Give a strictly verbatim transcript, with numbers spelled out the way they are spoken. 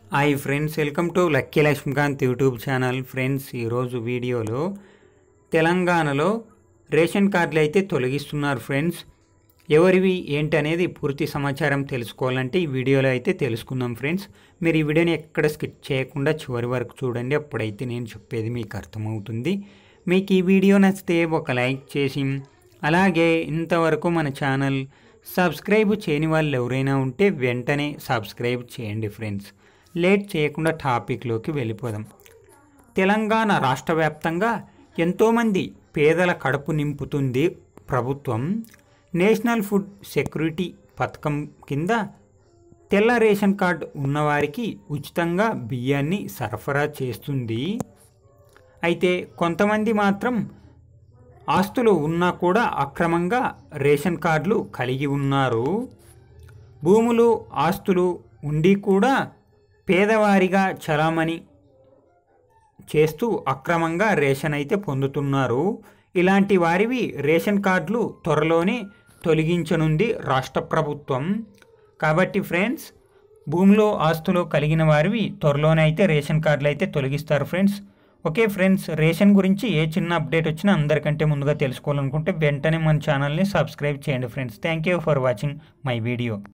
Hi friends, welcome to Lucky Lakshmikanth YouTube channel. Friends, ఈరోజు వీడియోలో తెలంగాణలో రేషన్ కార్డులు అయితే తొలగిస్తున్నారు. ఫ్రెండ్స్, ఎవరివి ఏంటి అనేది పూర్తి సమాచారం తెలుసుకోవాలంటే ఈ వీడియోలో అయితే తెలుసుకుందాం. ఫ్రెండ్స్, మీరు ఈ వీడియోని ఎక్కడ స్కిప్ చేయకుండా చివరి వరకు చూడండి, అప్పుడైతే నేను చెప్పేది మీకు అర్థమవుతుంది. మీకు ఈ వీడియో నచ్చితే ఒక లైక్ చేసి, అలాగే ఇంతవరకు మన ఛానల్ సబ్స్క్రైబ్ చేయని వాళ్ళు ఎవరైనా ఉంటే వెంటనే సబ్స్క్రైబ్ చేయండి. ఫ్రెండ్స్, లేట్ చేయకుండా టాపిక్లోకి వెళ్ళిపోదాం. తెలంగాణ రాష్ట్ర వ్యాప్తంగా ఎంతోమంది పేదల కడుపు నింపుతుంది ప్రభుత్వం. నేషనల్ ఫుడ్ సెక్యూరిటీ పథకం కింద తెల్ల రేషన్ కార్డు ఉన్నవారికి ఉచితంగా బియ్యాన్ని సరఫరా చేస్తుంది. అయితే కొంతమంది మాత్రం ఆస్తులు ఉన్నా కూడా అక్రమంగా రేషన్ కార్డులు కలిగి ఉన్నారు. భూములు ఆస్తులు ఉండి కూడా పేదవారిగా చలామణి చేస్తూ అక్రమంగా రేషన్ అయితే పొందుతున్నారు. ఇలాంటి వారివి రేషన్ కార్డులు త్వరలోనే తొలగించనుంది రాష్ట్ర ప్రభుత్వం. కాబట్టి ఫ్రెండ్స్, భూమిలో ఆస్తులు కలిగిన వారివి త్వరలోనే అయితే రేషన్ కార్డులు అయితే తొలగిస్తారు. ఫ్రెండ్స్, ఓకే ఫ్రెండ్స్, రేషన్ గురించి ఏ చిన్న అప్డేట్ వచ్చినా అందరికంటే ముందుగా తెలుసుకోవాలనుకుంటే వెంటనే మన ఛానల్ని సబ్స్క్రైబ్ చేయండి. Friends, thank you for watching my video.